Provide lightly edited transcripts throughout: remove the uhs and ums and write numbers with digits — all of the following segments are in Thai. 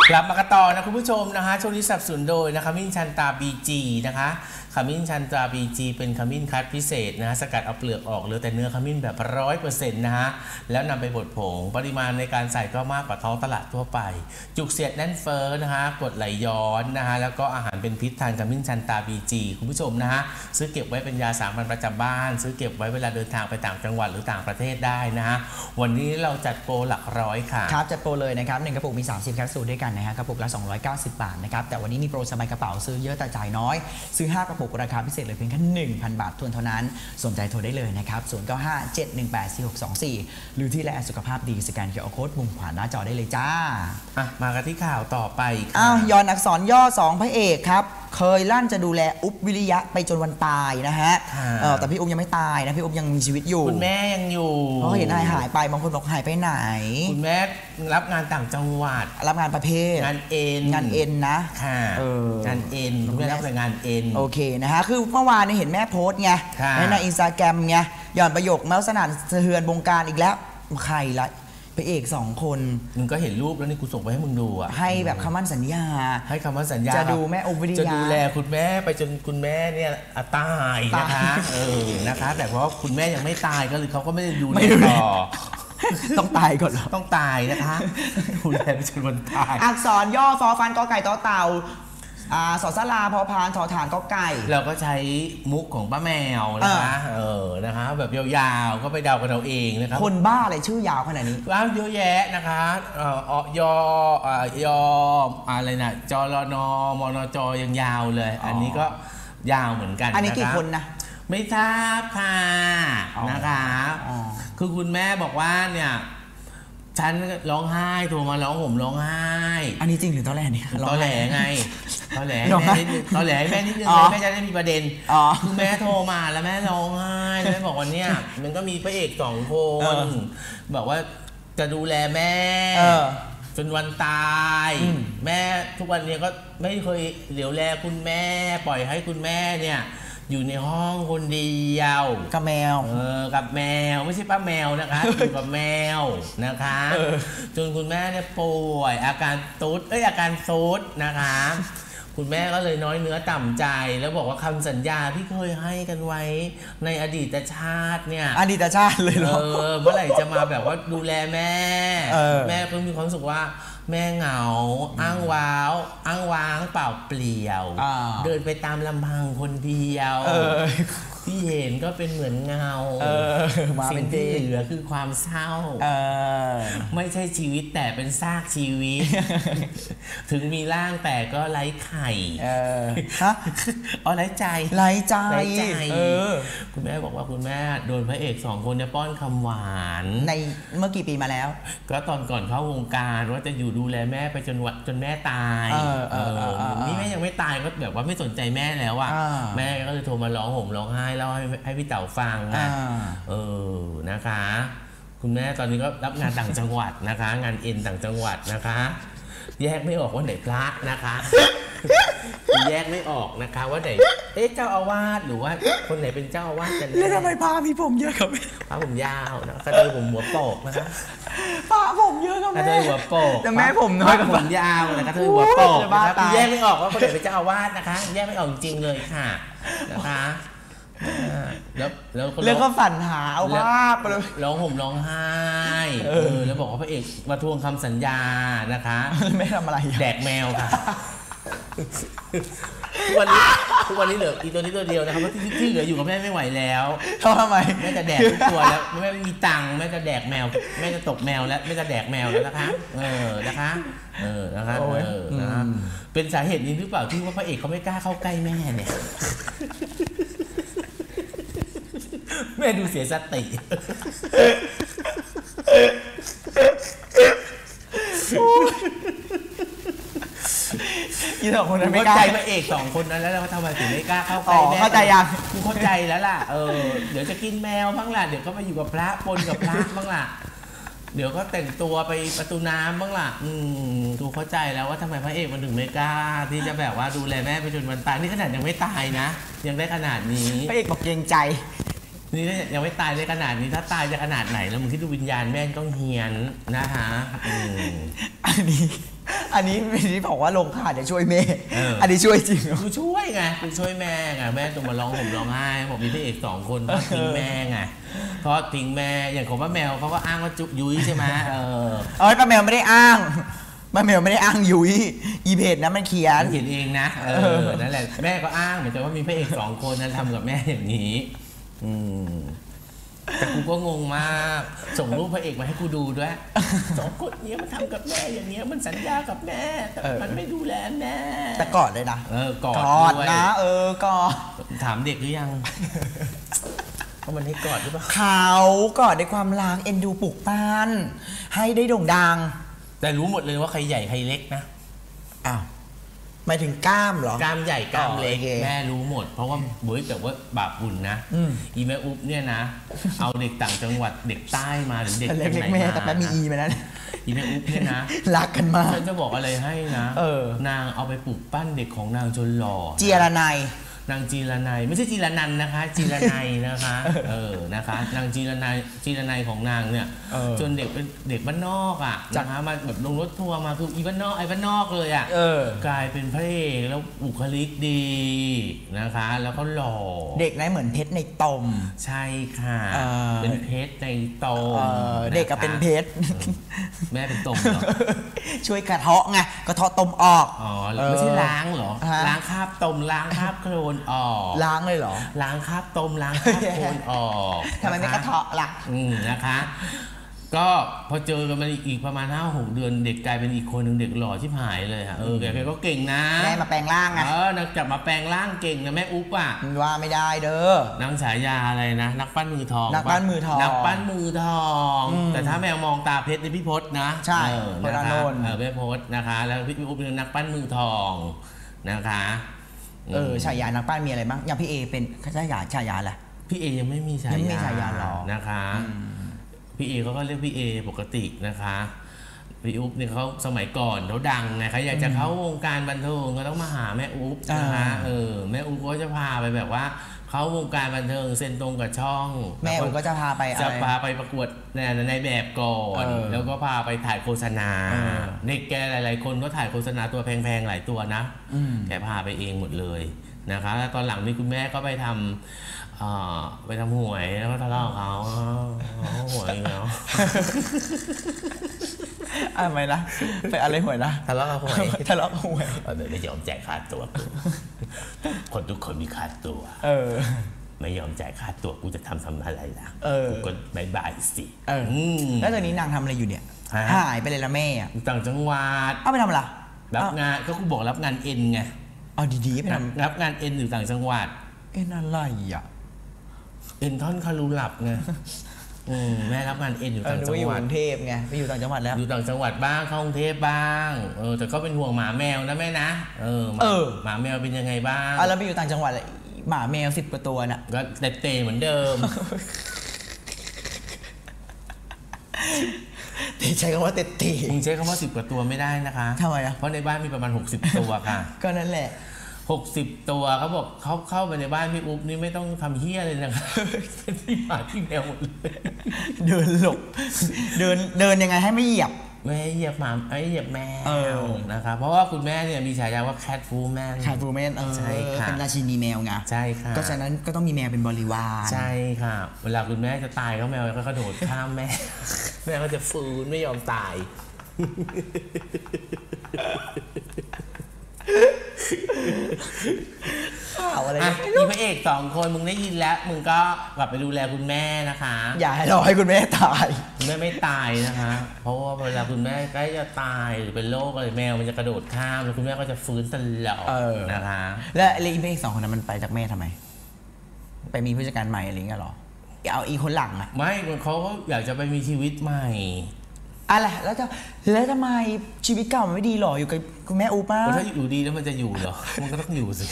กลับมากันต่อนะคุณผู้ชมนะคะช่วงนี้สนับสนุนโดยนะคะมิ้นชันตาบีจีนะคะขมิ้นชันตราบีจีเป็นขมิ้นคัดพิเศษนะฮะสกัดเอาเปลือกออกเหลือแต่เนื้อขมิ้นแบบ 100% นะฮะแล้วนำไปบดผงปริมาณในการใส่ก็มากกว่าท้องตลาดทั่วไปจุกเสียดแน่นเฟ้อนะฮะกรดไหลย้อนนะฮะแล้วก็อาหารเป็นพิษทานขมิ้นชันตราบีจีคุณผู้ชมนะฮะซื้อเก็บไว้เป็นยาสามัญประจำบ้านซื้อเก็บไว้เวลาเดินทางไปต่างจังหวัดหรือต่างประเทศได้นะฮะวันนี้เราจัดโปรหลักร้อยค่ะครับจัดโปรเลยนะครับ1กระปุกมี30แคปซูลด้วยกันนะฮะกระปุกละ290 บาทนะครับแต่วันนี้มีโปรสบายกระเป๋าซื้อเยอะแต่จ่ายน้อยซื้อ5กระปุกราคาพิเศษเลยเพียงแค่ 1,000 บาททวนเท่านั้นสนใจโทรได้เลยนะครับ0957184624หรือที่ไลน์สุขภาพดีสแกน QR Code มุมขวาหน้าจอได้เลยจ้ามากันที่ข่าวต่อไปย้อนอักษรย่อ2พระเอกครับเคยลั่นจะดูแลอุ๊บวิริยะไปจนวันตายนะฮะแต่พี่อุ๊บยังไม่ตายนะพี่อุ๊บยังมีชีวิตอยู่คุณแม่ยังอยู่เพราะเห็นหายไปบางคนบอกหายไปไหนคุณแม่รับงานต่างจังหวัดรับงานประเภทงานเอ็นนะค่ะงานเอ็นคุณแม่รับงานเอ็นโอเคนะฮะคือเมื่อวานเห็นแม่โพสต์ไงในอินสตาแกรมไงหย่อนประโยคแมวสนั่นสะเทือนวงการอีกแล้วใครละพระเอก2คนมึงก็เห็นรูปแล้วนี่กูส่งไปให้มึงดูอ่ะให้แบบคำมั่นสัญญาให้คำมั่นสัญญาจะดูแม่อุ๊บวิริยะจะดูแลคุณแม่ไปจนคุณแม่เนี่ยตายนะคะนะคะแต่เพราะคุณแม่ยังไม่ตายก็เลยเขาก็ไม่ได้ดูต่อต้องตายก่อนเหรอต้องตายนะคะดูแลไปจนวันตายอักษรย่อฟอฟันกอไก่ต่อเต่าสอสลาพอพานทอฐานก็ไก่เราก็ใช้มุกของป้าแมวนะคะนะคะแบบยาวๆก็ไปเดากันเอาเองนะครับคนบ้าอะไรชื่อยาวขนาดนี้ว้าวเยอะแยะนะคะยอะไรนะจรนมนจยังยาวเลยอันนี้ก็ยาวเหมือนกันอันนี้กี่คนนะไม่ทราบค่ะนะคะคือคุณแม่บอกว่าเนี่ยฉันร้องไห้โทรมาร้องห่มร้องไห้อันนี้จริงหรือตอแหลเนี่ยตอแหลไงตอแหลแม่นิดนึงตอแหลแม่นิดนึงแม่จะได้มีประเด็นคือแม่โทรมาแล้วแม่ร้องไห้แม่บอกว่าเนี่ยมันก็มีพระเอก2 คนบอกว่าจะดูแลแม่จนวันตายแม่ทุกวันนี้ก็ไม่เคยเหลียวแลคุณแม่ปล่อยให้คุณแม่เนี่ยอยู่ในห้องคนเดียวกับแมวกับแมวไม่ใช่ป้าแมวนะคะอยู่กับแมวนะคะจนคุณแม่เนี่ยป่วยอาการซุดนะคะคุณแม่ก็เลยน้อยเนื้อต่ำใจแล้วบอกว่าคำสัญญาที่เคยให้กันไว้ในอดีตชาติเนี่ยอดีตชาติเลยเหรอเมื่อไหร่จะมาแบบว่าดูแลแม่แม่ก็มีความรู้สึกว่าแม่เหงาอ้างว้างเปล่าเปลี่ยวเดินไปตามลำพังคนเดียวที่เห็นก็เป็นเหมือนเงาสิ่งที่เหลือคือความเศร้าไม่ใช่ชีวิตแต่เป็นซากชีวิตถึงมีร่างแต่ก็ไร้ไข่ไร้ใจคุณแม่บอกว่าคุณแม่โดนพระเอก2 คนเนี่ยป้อนคำหวานในเมื่อกี่ปีมาแล้วก็ตอนก่อนเข้าวงการว่าจะอยู่ดูแลแม่ไปจนแม่ตายนี่แม่ยังไม่ตายก็แบบว่าไม่สนใจแม่แล้วอ่ะแม่ก็เลยโทรมาร้องห่มร้องไห้เล่าให้พี่เต๋าฟังนะคะคุณแม่ตอนนี้ก็รับงานต่างจังหวัดนะคะงานเอ็นต่างจังหวัดนะคะแยกไม่ออกว่าไหนพระนะคะแยกไม่ออกนะคะว่าไหนเจ้าอาวาสหรือว่าคนไหนเป็นเจ้าอาวาสกันแล้วทำไมพระมีผมเยอะครับพระผมยาวนะกระเทยผมหัวโปกนะคะพระผมเยอะครับกระเทยหัวโปกแต่แม่ผมน้อยกว่าผมยาวนะกระเทยหัวโปกนะคะแยกไม่ออกว่าคนไหนเป็นเจ้าอาวาสนะคะแยกไม่ออกจริงเลยค่ะนะคะแล้วก็ฝันหาเอาว่าไปเลยร้องห่มร้องไห้แล้วบอกว่าพระเอกมาทวงคำสัญญานะคะไม่ทำอะไรแดกแมวค่ะทุกวันนี้เหลืออีตัวนี้ตัวเดียวนะครับเพราะที่เหลืออยู่กับแม่ไม่ไหวแล้วทำไมแม่จะแดกทุกตัวแล้วแม่ไม่มีตังค์แม่จะแดกแมวแม่จะตกแมวแล้วแม่จะแดกแมวแล้วนะคะนะคะนะคะเป็นสาเหตุนี้หรือเปล่าที่ว่าพระเอกเขาไม่กล้าเข้าใกล้แม่เนี่ยแม่ดูเสียสติอี2 คนนั้นไม่กล้าเข้าใจพระเอก2 คนนั้นแล้วทำไมถึงไม่กล้าเข้าใกล้แม่เข้าใจยังกูเข้าใจแล้วล่ะเดี๋ยวจะกินแมวบ้างล่ะเดี๋ยวก็ไปอยู่กับพระปนกับพระบ้างล่ะเดี๋ยวก็แต่งตัวไปประตูน้ำบ้างล่ะกูเข้าใจแล้วว่าทำไมพระเอกมันถึงไม่กล้าที่จะแบบว่าดูแลแม่ไปจนวันตายนี่ขนาดยังไม่ตายนะยังได้ขนาดนี้พระเอกบอกเกรงใจนี่ยังไม่ตายได้ขนาดนี้ถ้าตายจะขนาดไหนแล้วมึงคิดดูวิญญาณแม่ต้องเฮียนนะคะอันอันนี้ที่บอกว่าลงขาดจะช่วยแม่อันนี้ช่วยจริงเหรอกูช่วยไงกูช่วยแม่ไงแม่ต้องมาร้องห่มร้องไห้บอกมีพระเอก2 คนทอดทิ้งแม่ไงทอดทิ้งแม่อย่างของป้าแมวเขาก็อ้างว่าจุยุ้ยใช่ไหมป้าแมวไม่ได้อ้างป้าแมวไม่ได้อ้างยุ้ยอีเพจนะมันเขียนเองนะนั่นแหละแม่ก็อ้างเหมือนกันว่ามีพระเอก2 คนนั้นทำกับแม่อย่างนี้แต่กูก็งงมากส่งรูปพระเอกมาให้กูดูด้วย2 คนนี้มันทำกับแม่อย่างเงี้ยมันสัญญากับแม่แต่มันไม่ดูแลแม่แต่กอดเลยนะกอดนะกอดถามเด็กหรือยังว่ามันให้กอดหรือเปล่าเขากอดด้วยความรักเอ็นดูปลูกปั้นให้ได้โด่งดังแต่รู้หมดเลยว่าใครใหญ่ใครเล็กนะอ้าวหมายถึงกล้ามเหรอกล้ามใหญ่กล้ามเล็กแม่รู้หมดเพราะว่าเฮ้ยแต่ว่าบาปบุญนะอีแม่อุ๊บเนี่ยนะเอาเด็กต่างจังหวัดเด็กใต้มาหรือเด็กไหนมาแต่แม่มีอีมาแล้วอีแม่อุ๊บเนี่ยนะรักกันมากฉันจะบอกอะไรให้นะนางเอาไปปลูกปั้นเด็กของนางจนหล่อเจียระไนนางจีรนัยไม่ใช่จีรนันนะคะจีรนัยนะคะนะคะนางจีรนัยของนางเนี่ยจนเด็กเป็นเด็กบ้านนอกอ่ะนะคะมาแบบลงรถทัวร์มาคืออีบ้านนอกไอ้บ้านนอกเลยอ่ะกลายเป็นพระเอกแล้วบุคลิกดีนะคะแล้วก็หล่อเด็กนั้นเหมือนเพชรในตมใช่ค่ะเป็นเพชรในตมเด็กก็เป็นเพชรแม่เป็นตมเหรอช่วยกระเทาะไงกระเทาะตมออกไม่ใช่ล้างเหรอล้างคราบตมล้างคราบโคลนออกล้างเลยเหรอล้างคราบต้มล้างคราบโคลนออกทำไมไม่กระเทาะล่ะนะคะก็พอเจอกันมาอีกประมาณ 5-6 เดือนเด็กกลายเป็นอีกคนหนึ่งเด็กหล่อชิบหายเลยค่ะแกก็เก่งนะแม่มาแปลงร่างไงนางจับมาแปลงร่างเก่งนะแม่อุ๊บอ่ะว่าไม่ได้เด้อนางฉายาอะไรนะนักปั้นมือทองนักปั้นมือทองนักปั้นมือทองแต่ถ้าแมวมองตาเพชรนี่พี่พศนะใช่พจน์อานนท์พี่พศนะคะแล้วพี่อุ๊บเป็นนักปั้นมือทองนะคะฉายานักปั้นมีอะไรบ้างอย่างพี่เอเป็นฉายาแหละพี่เอยังไม่มีฉายาหรอนะคะพี่เอเขาก็เรียกพี่เอปกตินะคะพี่อุ๊บเนี่ยเขาสมัยก่อนเขาดังไงเขาอยากจะเข้าวงการบันเทิงก็ต้องมาหาแม่อุ๊บนะคะแม่อุ๊บก็จะพาไปแบบว่าเขาวงการบันเทิงเซ็นตรงกับช่องแม่อุ๊บก็จะพาไปประกวดในแบบก่อนแล้วก็พาไปถ่ายโฆษณาเด็กแกหลายๆคนก็ถ่ายโฆษณาตัวแพงๆหลายตัวนะแกพาไปเองหมดเลยนะคะแล้วตอนหลังนี่คุณแม่ก็ไปทำหวยแล้วก็ทะเลาะเขาหวยเนาะอะไรนะไปอะไรหวยนะทะเลาะหวยไม่ยอมจ่ายค่าตัวคนทุกคนมีค่าตัวไม่ยอมจ่ายค่าตัวกูจะทำอะไรล่ะกูก็บายสิแล้วตอนนี้นางทำอะไรอยู่เนี่ยหายไปเลยละแม่ต่างจังหวัดเอาไปทำอะไรรับงานก็กูบอกรับงานเอ็นไงเอาดีๆไปทำรับงานเอ็นอยู่ต่างจังหวัดเอ็นอะไรอ่ะเอ็นท่อนคารูหลับไงแม่รับงานเอ็นอยู่ต่างจังหวัดอยู่กรุงเทพไงไปอยู่ต่างจังหวัดแล้วอยู่ต่างจังหวัดบ้างเข้ากรุงเทพบ้างแต่ก็เป็นห่วงหมาแมวนะแม่นะหมาแมวเป็นยังไงบ้างแล้วไปอยู่ต่างจังหวัดหมาแมว10 กว่าตัวน่ะก็เตะเหมือนเดิมใช้คำว่าเตะมึงใช้คำว่า10 กว่าตัวไม่ได้นะคะทำไมอ่ะเพราะในบ้านมีประมาณ60 ตัวค่ะก็นั่นแหละ 60 ตัวเขาบอกเขาเข้าไปในบ้านพี่อุ๊บนี่ไม่ต้องทำเหี้ยเลยนะคะเป็นที่หมาที่แมวหมดเลยเดินหลบเดินยังไงให้ไม่เหยียบไม่เหยียบหมาไม่เหยียบแมวนะคะเพราะว่าคุณแม่เนี่ยมีฉายาว่าแคทฟูแมนใช่ค่ะเป็นราชินีแมวไงใช่ค่ะก็ฉะนั้นก็ต้องมีแมวเป็นบริวารใช่ค่ะเวลาคุณแม่จะตายก็แมวก็กระโดดข้ามแม่แม่ก็จะฟื้นไม่ยอมตายอะไรมีพระเอก2 คนมึงได้ยินแล้วมึงก็กลับไปดูแลคุณแม่นะคะอย่าให้รอให้คุณแม่ตายคุณแม่ไม่ตายนะคะเพราะว่าเวลาคุณแม่ใกล้จะตายหรือเป็นโรคอะไรแมวมันจะกระโดดข้ามแล้วคุณแม่ก็จะฟื้นตลอดนะคะแล้วอีพระเอก2 คนนั้นมันไปจากแม่ทำไมไปมีผู้จัดการใหม่อะไรเงี้ยหรอเอาอีคนหลังอะไม่เขาอยากจะไปมีชีวิตใหม่อะไรแล้วทำไมชีวิตเก่ามันไม่ดีหรออยู่กับคุณแม่อุ๊บป้าถ้าอยู่ดีแล้วมันจะอยู่เหรอมันก็ต้องอยู่สิ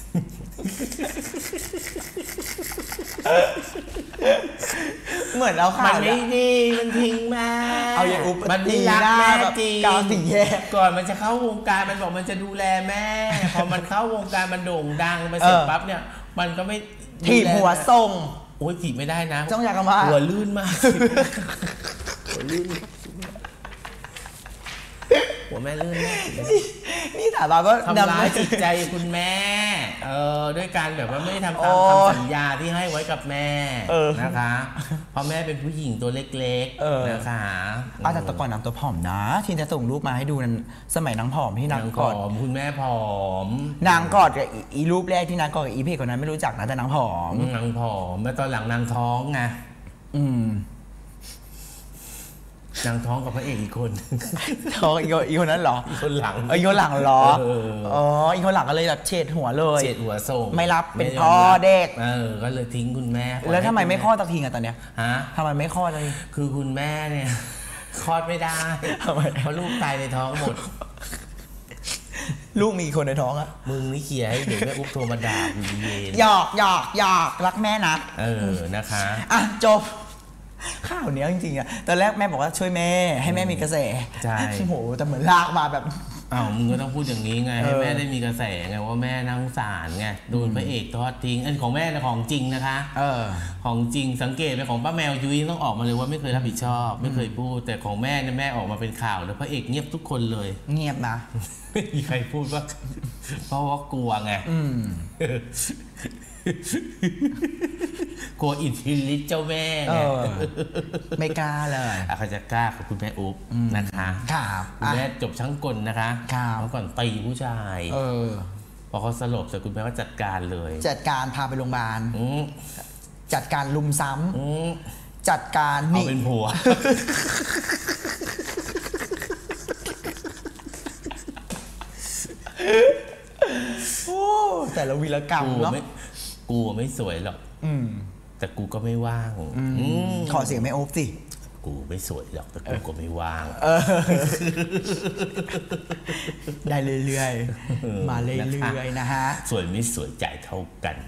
เหมือนเราขาดมันไม่ดีมันทิ้งแม่เอาอย่างอุ๊บมันดีรักแม่จริงกาวสีแย่ก่อนมันจะเข้าวงการมันบอกมันจะดูแลแม่พอมันเข้าวงการมันโด่งดังไปเสร็จปั๊บเนี่ยมันก็ไม่ถีบหัวทรงโอ้ยถีบไม่ได้นะต้องอยากมาหัวลื่นมากหัวลื่นหัวแม่ลื่นแม่นี่ถามมาว่าทำร้ายจิตใจคุณแม่ด้วยการแบบว่าไม่ทำตามคำสัญญาที่ให้ไว้กับแม่นะคะเพราะแม่เป็นผู้หญิงตัวเล็กๆนะคะแต่ตะก่อนนางตัวผอมนะที่จะส่งรูปมาให้ดูนั้นสมัยนางผอมที่นางกอดคุณแม่ผอมนางกอดกับอีรูปแรกที่นางกอดกับอีเพกคนนั้นไม่รู้จักนะแต่นางผอมแล้วตอนหลังนางท้องไงนางท้องกับพระเอกอีกคนท้องอีกคนนั้นเหรออีกคนหลังอีกคนหลังเหรออีกคนหลังก็เลยแบบเฉดหัวเลยเฉดหัวส่งไม่รับเป็นพ่อเด็กก็เลยทิ้งคุณแม่แล้วทำไมไม่คลอดตะทีอะตอนเนี้ยทำไมไม่คลอดเลยคือคุณแม่เนี่ยคลอดไม่ได้เพราะลูกตายในท้องหมดลูกมีคนในท้องอะมึงนี่เขี่ยให้เดี๋ยวแม่อุ๊บโทรมาด่าคุณเย็นหยอกรักแม่นะนะคะจบข้าวเนี้ยจริงๆอะตอนแรกแม่บอกว่าช่วยแม่ให้แม่มีกระแสใช่โอ้โหแต่เหมือนลากมาแบบมึงก็ต้องพูดอย่างนี้ไงให้แม่ได้มีกระแสไงว่าแม่น่าสงสารไงโดนพระเอกทอดทิ้งอันของแม่นะของจริงนะคะของจริงสังเกตไปของป้าแมวยุ้ยต้องออกมาเลยว่าไม่เคยรับผิดชอบไม่เคยพูดแต่ของแม่เนี่ยแม่ออกมาเป็นข่าวแล้วพระเอกเงียบทุกคนเลยเงียบนะไม่มีใครพูดว่าเพราะว่ากลัวไงกลัวอิทธิฤทธิ์เจ้าแม่ไงไม่กล้าเลยเขาจะกล้ากับคุณแม่อุ๊บนะคะคุณแม่จบชั้นกลนะคะเมื่อก่อนตีผู้ชายพอเขาสลบเสร็จคุณแม่ก็จัดการเลยจัดการพาไปโรงพยาบาลจัดการลุมซ้ำจัดการเอาเป็นผัวแต่ละวีรกรรมเนาะกูไม่สวยหรอกแต่กูก็ไม่ว่างขอเสียงไม่โอ๊บสิกูไม่สวยหรอกแต่กูก็ไม่ว่างได้เรื่อยๆมาเรื่อยๆนะฮะสวยไม่สวยจ่ายเท่ากัน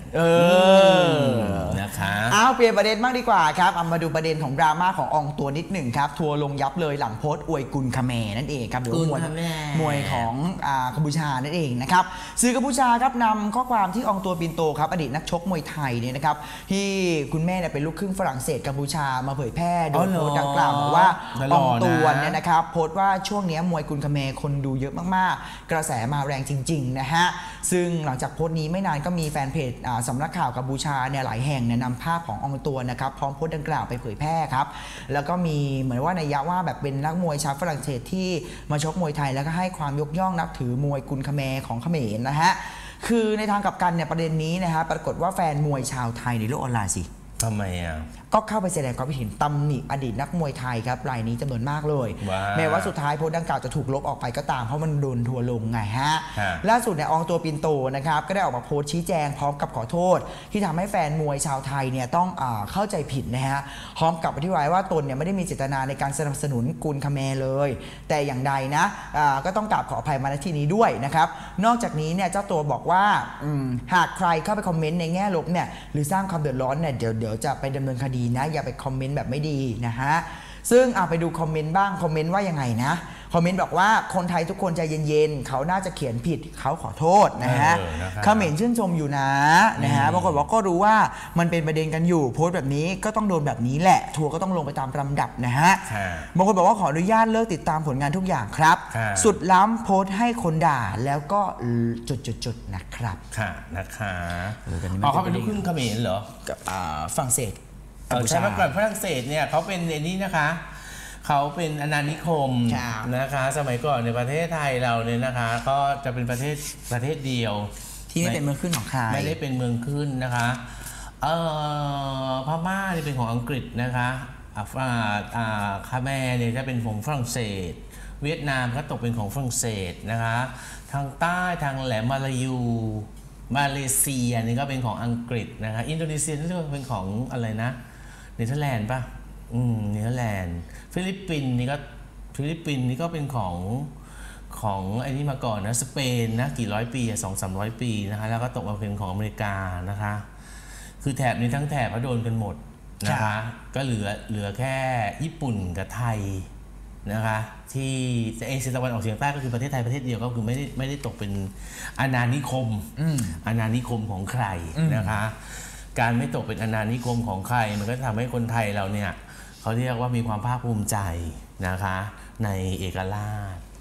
นะคะเปลี่ยนประเด็นมากดีกว่าครับมาดูประเด็นของดราม่าของอองตัวนิดหนึ่งครับทัวลงยับเลยหลังโพสต์อวยกุลคาเมนั่นเองครับหรือมวยของกัมพูชานั่นเองนะครับสื่อกัมพูชาครับนำข้อความที่อองตัวปินโตครับอดีตนักชกมวยไทยเนี่ยนะครับที่คุณแม่เป็นลูกครึ่งฝรั่งเศสกัมพูชามาเผยแพร่โดยโพสต์กล่าวบอกว่าอองตวนเนี่ยนะครับโพสต์ว่าช่วงนี้มวยกุลคาเมคนดูเยอะมากๆกระแสมาแรงจริงๆนะฮะซึ่งหลังจากโพสต์นี้ไม่นานก็มีแฟนเพจสำนักข่าวกัมพูชาเนี่ยหลายแห่งเนี่ยนำภาพของอองตวนนะครับพร้อมโพสต์ดังกล่าวไปเผยแพร่ครับแล้วก็มีเหมือนว่านัยยะว่าแบบเป็นนักมวยชาวฝรั่งเศสที่มาชกมวยไทยแล้วก็ให้ความยกย่องนับถือมวยกุลคาเมของเขมรนะฮะคือในทางกลับกันเนี่ยประเด็นนี้นะฮะปรากฏว่าแฟนมวยชาวไทยในโลกออนไลน์สิทำไมก็เข้าไปแสดงความคิดเห็นตำหนิอดีตนักมวยไทยครับรายนี้จำนวนมากเลยแม้ว่าสุดท้ายโพสต์ดังกล่าวจะถูกลบออกไปก็ตามเพราะมันโดนทัวลงไงฮะล่าสุดเนี่ยอองตัวปินโตนะครับก็ได้ออกมาโพสต์ชี้แจงพร้อมกับขอโทษที่ทำให้แฟนมวยชาวไทยเนี่ยต้องเข้าใจผิดนะฮะพร้อมกับอธิบายว่าตนเนี่ยไม่ได้มีเจตนาในการสนับสนุนกุลคาเมเลยแต่อย่างใดนะก็ต้องกราบขออภัยมาณที่นี้ด้วยนะครับนอกจากนี้เนี่ยเจ้าตัวบอกว่าหากใครเข้าไปคอมเมนต์ในแง่ลบเนี่ยหรือสร้างความเดือดร้อนเนี่ยเดี๋ยวจะไปดำเนินคดีนะอย่าไปคอมเมนต์แบบไม่ดีนะฮะซึ่งไปดูคอมเมนต์บ้างคอมเมนต์ว่ายังไงนะคอมเมนต์บอกว่าคนไทยทุกคนใจเย็นๆเขาน่าจะเขียนผิดเขาขอโทษนะฮะคอมเมนต์ชื่นชมอยู่นะฮะบางคนบอกก็รู้ว่ามันเป็นประเด็นกันอยู่โพสต์แบบนี้ก็ต้องโดนแบบนี้แหละทัวร์ก็ต้องลงไปตามลำดับนะฮะบางคนบอกว่าขออนุญาตเลิกติดตามผลงานทุกอย่างครับสุดล้ำโพสต์ให้คนด่าแล้วก็จุดๆนะครับค่ะนะคะเขาเป็นลูกครึ่งเขมรเหรอฝรั่งเศสใช่เมื่อก่อนฝรั่งเศสเนี่ยเขาเป็นในนี้นะคะเขาเป็นอาณานิคมนะคะสมัยก่อนในประเทศไทยเราเนี่ยนะคะก็จะเป็นประเทศเดียวที่ไม่เป็นเมืองขึ้นของใครไม่ได้เป็นเมืองขึ้นนะคะพม่าเนี่ยเป็นของอังกฤษนะคะคาแมร์เนี่ยจะเป็นของฝรั่งเศสเวียดนามก็ตกเป็นของฝรั่งเศสนะคะทางใต้ทางแหลมมาลายูมาเลเซียนี่ก็เป็นของอังกฤษนะคะอินโดนีเซียนี่ก็เป็นของอะไรนะเนเธอร์แลนด์ป่ะเนเธอร์แลนด์ฟิลิปปินส์นี่ก็เป็นของไอ้นี่มาก่อนนะสเปนนะกี่ร้อยปี200-300 ปีนะคะแล้วก็ตกมาเป็นของอเมริกานะคะคือแถบนี้ทั้งแถบก็โดนกันหมดนะคะก็เหลือแค่ญี่ปุ่นกับไทยนะคะที่เอเชียตะวันออกเฉียงใต้ก็คือประเทศไทยประเทศเดียวก็คือไม่ได้ตกเป็นอาณานิคมของใครนะคะการไม่ตกเป็นอาณานิคมของใครมันก็ทำให้คนไทยเราเนี่ยเขาเรียกว่ามีความภาคภูมิใจนะคะในเอกราช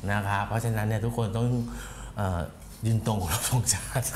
นะคะเพราะฉะนั้นเนี่ยทุกคนต้องยืนตรงรับธงชาติ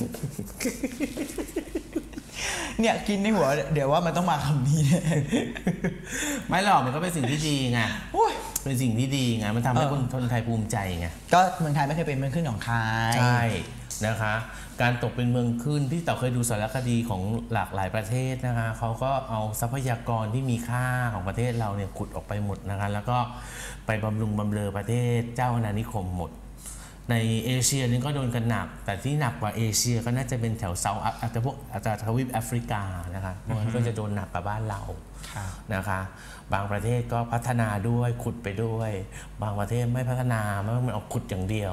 เนี่ยกินในหัวเดี๋ยวว่ามันต้องมาคำนี้ไม่หรอกมันก็เป็นสิ่งที่ดีไงเป็นสิ่งที่ดีไงมันทำให้คนไทยภูมิใจไงก็เมืองไทยไม่เคยเป็นเมืองขึ้นของใครใช่นะคะการตกเป็นเมืองขึ้นพี่เต๋อเคยดูสารคดีของหลากหลายประเทศนะคะเขาก็เอาทรัพยากรที่มีค่าของประเทศเราเนี่ยขุดออกไปหมดนะคะแล้วก็ไปบำรุงบำเรอประเทศเจ้าอาณานิคมหมดในเอเชียนี่ก็โดนกันหนักแต่ที่หนักกว่าเอเชียก็น่าจะเป็นแถวเซาท์อาจจะพวกอาจจะทวีปแอฟริกานะคะมันก็จะโดนหนักกว่าบ้านเรานะคะบางประเทศก็พัฒนาด้วยขุดไปด้วยบางประเทศไม่พัฒนามันเอาขุดอย่างเดียว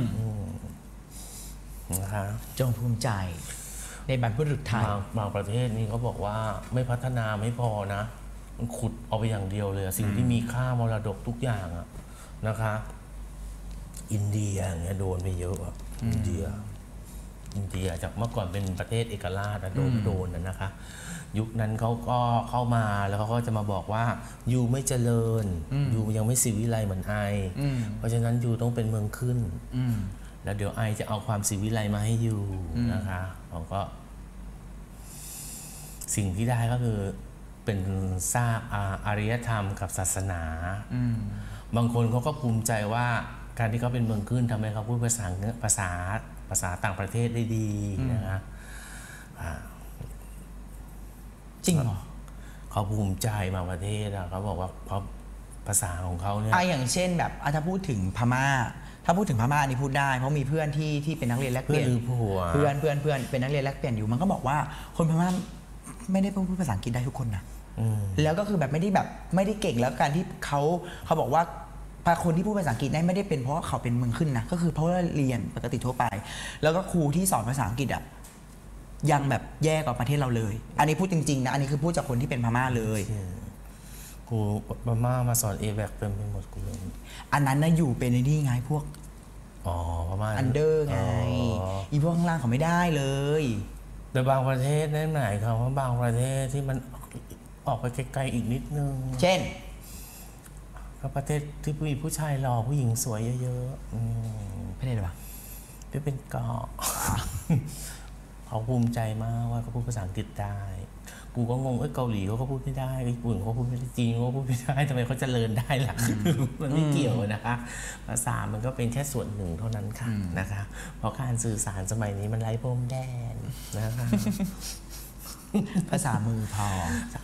นะคะจงภูมิใจในบรรพบุรุษไทยบางประเทศนี่เขาบอกว่าไม่พัฒนาไม่พอนะมันขุดเอาไปอย่างเดียวเลยสิ่งที่มีค่ามรดกทุกอย่างนะคะอินเดียอย่างเงี้ยโดนไปเยอะอินเดียจากเมื่อก่อนเป็นประเทศเอกราชโดนนะคะยุคนั้นเขาก็เข้ามาแล้วเขาก็จะมาบอกว่ายูไม่เจริญยูยังไม่ศิวิไลเหมือนไอเพราะฉะนั้นยูต้องเป็นเมืองขึ้นแล้วเดี๋ยวไอจะเอาความศิวิไลมาให้ยูนะคะเขาก็สิ่งที่ได้ก็คือเป็นสร้างอารยธรรมกับศาสนาบางคนเขาก็ภูมิใจว่าการที่เขาเป็นเมืองขึ้นทำให้เขาพูดภาษาต่างประเทศได้ดีนะคะจริงเหรอเขาภูมิใจบางประเทศเขาบอกว่าเพราะภาษาของเขาเนี่ยอย่างเช่นแบบถ้าพูดถึงพม่าอันนี้พูดได้เพราะมีเพื่อนที่เป็นนักเรียนแลกเปลี่ยนเพื่อนเป็นนักเรียนแลกเปลี่ยนอยู่มันก็บอกว่าคนพม่าไม่ได้พูดภาษาอังกฤษได้ทุกคนนะแล้วก็คือแบบไม่ได้เก่งแล้วการที่เขาบอกว่าคนที่พูดภาษาอังกฤษได้ไม่ได้เป็นเพราะเขาเป็นเมืองขึ้นนะก็คือเพราะว่าเรียนปกติทั่วไปแล้วก็ครูที่สอนภาษาอังกฤษยังแบบแย่กว่าประเทศเราเลยอันนี้พูดจริงๆนะอันนี้คือพูดจากคนที่เป็นพม่าเลยครูพม่ามาสอนเอแบกเต็มไปหมดกูเลยอันนั้นนะอยู่เป็นในนี่ไงพวกพม่าอันเดอร์ไงอีพวกข้างล่างเขาไม่ได้เลยแต่บางประเทศนั่นหมายความว่าบางประเทศที่มันออกไปไกลๆอีกนิดนึงเช่นก็ประเทศที่มีผู้ชายหล่อผู้หญิงสวยเยอะๆประเทศอะไรวะที่เป็นเกาะเขาภูมิใจมากว่าเขาพูดภาษาอังกฤษได้กูก็งงเกาหลีเขาก็พูดไม่ได้ญี่ปุ่นเขาพูดไม่ได้จีนเขาพูดไม่ได้ทำไมเขาเจริญได้ล่ะมันไม่เกี่ยวนะคะภาษามันก็เป็นแค่ส่วนหนึ่งเท่านั้นค่ะนะคะเพราะการสื่อสารสมัยนี้มันไร้พรมแดนนะคะภาษามือพอ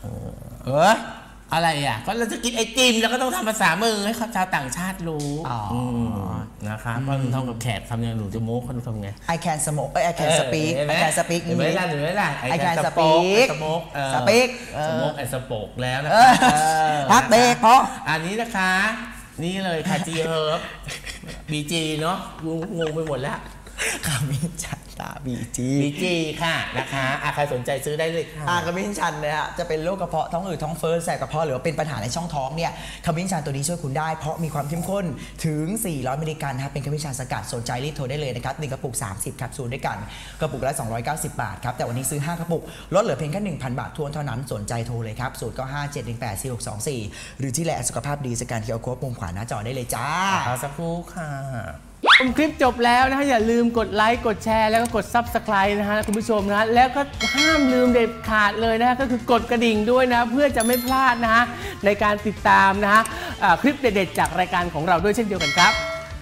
อะไรก็เราจะกินไอติมแล้วก็ต้องทำภาษามือให้ชาวต่างชาติรู้นะคะเพราะมันทำกับแขกทำยังไงหนูจะโม้เขาทำไง I can smoke I can speak I can speak หรือไม่ล่ะ I can speak speak สโมกไอสโปกแล้วนะพักเบรกเพราะอันนี้นะคะนี่เลยค่ะจีเฮิร์บBGเนาะงงไปหมดแล้วขมิ้นชันตา BGค่ะนะคะใครสนใจซื้อได้เลยค่ะขมิ้นชันเนี่ยจะเป็นโรคกระเพาะท้องอืดท้องเฟ้อแสบกระเพาะหรือว่าเป็นปัญหาในช่องท้องเนี่ยขมิ้นชันตัวนี้ช่วยคุณได้เพราะมีความเข้มข้นถึง400มิลลิกรัมนะครับเป็นขมิ้นชันสกัดสนใจรีบโทรได้เลยนะครับ1กระปุก30แคปซูลด้วยกันกระปุกละ290 บาทครับแต่วันนี้ซื้อ5กระปุกลดเหลือเพียงแค่ 1,000 บาททวนเท่านั้นสนใจโทรเลยครับ0957184624หรือที่แหละสุขภาพดีสแกน QR Code มุมขวาหน้าจอได้เลยจ้าสักครู่ค่ะชมคลิปจบแล้วนะฮะอย่าลืมกดไลค์กดแชร์แล้วก็กด Subscribe นะฮะคุณผู้ชมนะแล้วก็ห้ามลืมเด็ดขาดเลยนะก็คือกดกระดิ่งด้วยนะเพื่อจะไม่พลาดนะฮะในการติดตามนะฮะคลิปเด็ดๆจากรายการของเราด้วยเช่นเดียวกันครับ